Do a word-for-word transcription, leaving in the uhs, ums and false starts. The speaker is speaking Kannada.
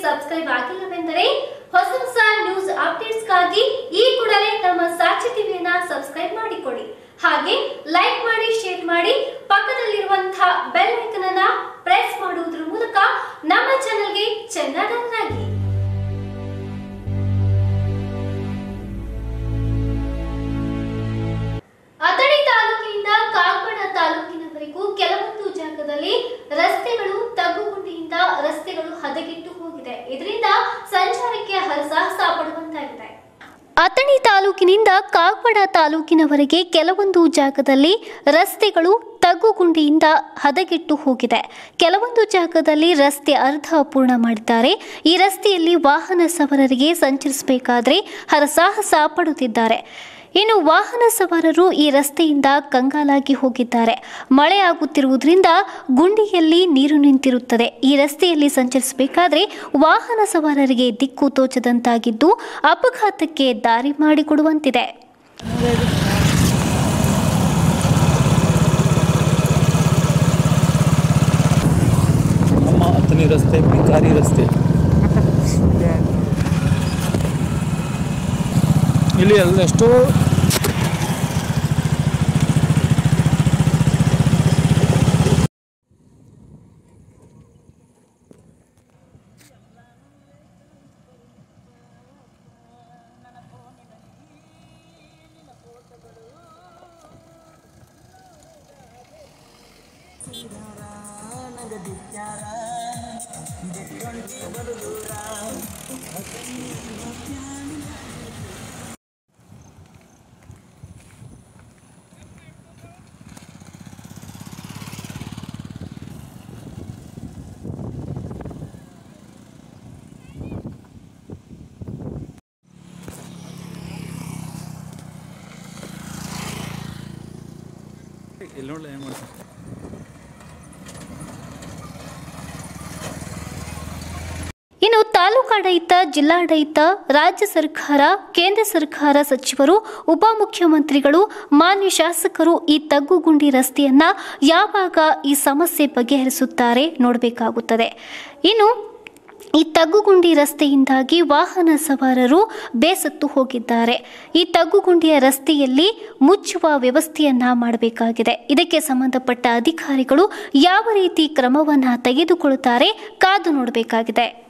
ಸಬ್ಸ್ಕ್ರೈಬ್ ಆಗಿಲ್ಲವೆಂದರೆ ಹೊಸ ಹೊಸ ನ್ಯೂಸ್ ಅಪ್ಡೇಟ್ಸ್ಗಾಗಿ ಈ ಕೂಡಲೇ ನಮ್ಮ ಸಾಕ್ಷಿ ಟಿವಿಯನ್ನ ಸಬ್ಸ್ಕ್ರೈಬ್ ಮಾಡಿಕೊಳ್ಳಿ. ಹಾಗೆ ಲೈಕ್ ಮಾಡಿ, ಶೇರ್ ಮಾಡಿ, ಪಕ್ಕದಲ್ಲಿರುವಂತಹ ಬೆಲ್ ಐಕಾನ್ ಅನ್ನು ಪ್ರೆಸ್ ಮಾಡುವುದರ ಮೂಲಕ ನಮ್ಮ ಚಾನೆಲ್ಗೆ ಚೆನ್ನಡನ್ನಾಗಿ. ಅಥಣಿ ತಾಲೂಕಿನಿಂದ ಕಾಗವಾಡ ತಾಲೂಕಿನವರೆಗೂ ಕೆಲವೊಂದು ಜಾಗದಲ್ಲಿ ರಸ್ತೆಗಳು ತಗ್ಗುಗುಂಡಿಯಿಂದ ರಸ್ತೆಗಳು ಹದಗೆಟ್ಟು ಹೋಗಿದೆ. ಇದರಿಂದ ಸಂಚಾರಕ್ಕೆ ಹರಸಾಹಸ ಪಡುವಂತಾಗಿದೆ. ಅಥಣಿ ತಾಲೂಕಿನಿಂದ ಕಾಗವಾಡ ತಾಲೂಕಿನವರೆಗೆ ಕೆಲವೊಂದು ಜಾಗದಲ್ಲಿ ರಸ್ತೆಗಳು ತಗ್ಗುಗುಂಡಿಯಿಂದ ಹದಗೆಟ್ಟು ಹೋಗಿದೆ. ಕೆಲವೊಂದು ಜಾಗದಲ್ಲಿ ರಸ್ತೆ ಅರ್ಧ ಅಪೂರ್ಣ ಮಾಡಿದ್ದಾರೆ. ಈ ರಸ್ತೆಯಲ್ಲಿ ವಾಹನ ಸವಾರರಿಗೆ ಸಂಚರಿಸಬೇಕಾದ್ರೆ ಹರಸಾಹಸ ಪಡುತ್ತಿದ್ದಾರೆ. ಇನ್ನು ವಾಹನ ಸವಾರರು ಈ ರಸ್ತೆಯಿಂದ ಕಂಗಾಲಾಗಿ ಹೋಗಿದ್ದಾರೆ. ಮಳೆ ಆಗುತ್ತಿರುವುದರಿಂದ ಗುಂಡಿಯಲ್ಲಿ ನೀರು ನಿಂತಿರುತ್ತದೆ. ಈ ರಸ್ತೆಯಲ್ಲಿ ಸಂಚರಿಸಬೇಕಾದ್ರೆ ವಾಹನ ಸವಾರರಿಗೆ ದಿಕ್ಕು ತೋಚದಂತಾಗಿದ್ದು ಅಪಘಾತಕ್ಕೆ ದಾರಿ ಮಾಡಿಕೊಡುವಂತಿದೆ. ಅಥಣಿ ರಸ್ತೆ ಬಿಕಾರಿ ರಸ್ತೆ. ಇಲ್ಲಿ ಎಷ್ಟೋ ಇಲ್ಲಿ ನೋಡಲ್ಲ ಏನು ಮಾಡ್ತಾರೆ. ಇನ್ನು ತಾಲೂಕಾಡಳಿತ, ಜಿಲ್ಲಾಡಳಿತ, ರಾಜ್ಯ ಸರ್ಕಾರ, ಕೇಂದ್ರ ಸರ್ಕಾರ, ಸಚಿವರು, ಉಪಮುಖ್ಯಮಂತ್ರಿಗಳು, ಮಾನ್ಯ ಶಾಸಕರು ಈ ತಗ್ಗುಗುಂಡಿ ರಸ್ತೆಯನ್ನ ಯಾವಾಗ ಈ ಸಮಸ್ಯೆ ಬಗೆಹರಿಸುತ್ತಾರೆ ನೋಡಬೇಕಾಗುತ್ತದೆ. ಇನ್ನು ಈ ತಗ್ಗುಗುಂಡಿ ರಸ್ತೆಯಿಂದಾಗಿ ವಾಹನ ಸವಾರರು ಬೇಸತ್ತು ಹೋಗಿದ್ದಾರೆ. ಈ ತಗ್ಗುಗುಂಡಿಯ ರಸ್ತೆಯಲ್ಲಿ ಮುಚ್ಚುವ ವ್ಯವಸ್ಥೆಯನ್ನ ಮಾಡಬೇಕಾಗಿದೆ. ಇದಕ್ಕೆ ಸಂಬಂಧಪಟ್ಟ ಅಧಿಕಾರಿಗಳು ಯಾವ ರೀತಿ ಕ್ರಮವನ್ನು ತೆಗೆದುಕೊಳ್ಳುತ್ತಾರೆ ಕಾದು ನೋಡಬೇಕಾಗಿದೆ.